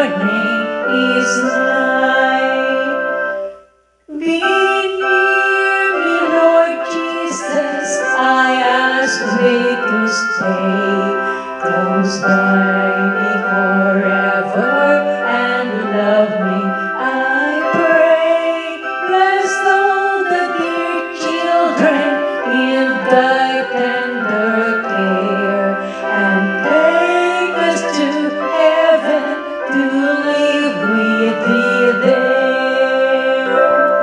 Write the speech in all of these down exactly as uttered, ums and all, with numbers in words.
morning is nigh. Be near me, Lord Jesus, I ask thee to stay close by me forever and love me, I pray. Bless all the dear children in thy tender care, and take us to heaven to live with thee there.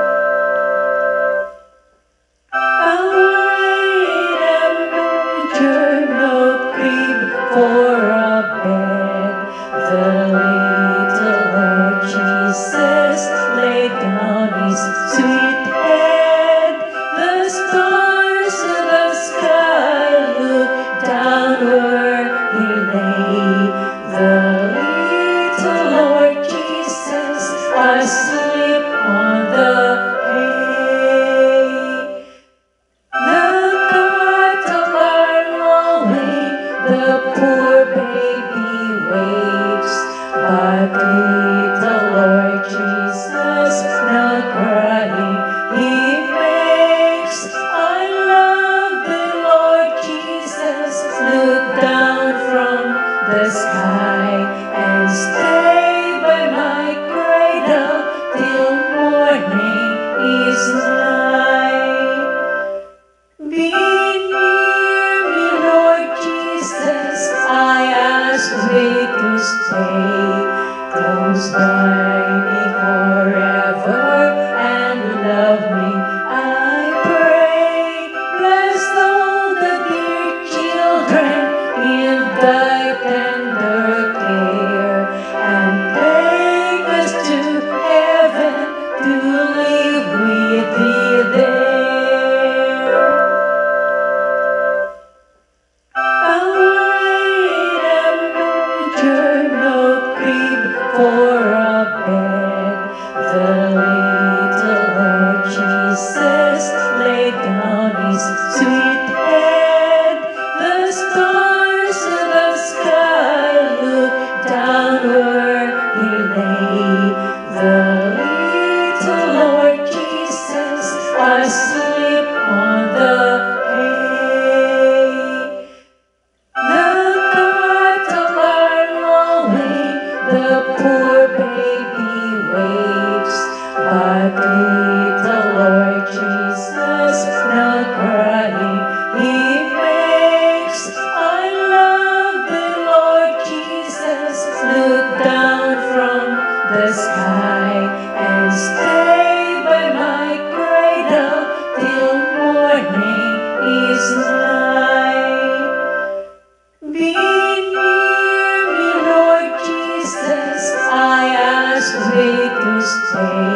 I'll write a manger, no crib for a bed. The little Lord Jesus laid down his sweet head. The stars of the sky looked down where he lay. The little Lord Jesus asleep on the hay. The cattle are lowing, the poor baby waits, but little Lord Jesus no crying he makes. I love the Lord Jesus, look down from the sky and stay by my cradle till morning is nigh. Be near me, Lord Jesus, I ask thee to stay close by me forever and love me, I pray. Bless all the dear children in thy tender care, and take us to heaven to live with thee there. I'll write a manger, no crib for a bed. The little Lord Jesus laid down his sweet head. The stars of the sky looked down where he lay. The little Lord Jesus asleep on the hay. The cattle are lowing, the poor baby waits, but little Lord Jesus no crying he makes. I love the Lord Jesus, look down from the sky and stay by my cradle till morning is nigh. Be near me, Lord Jesus, I ask thee to stay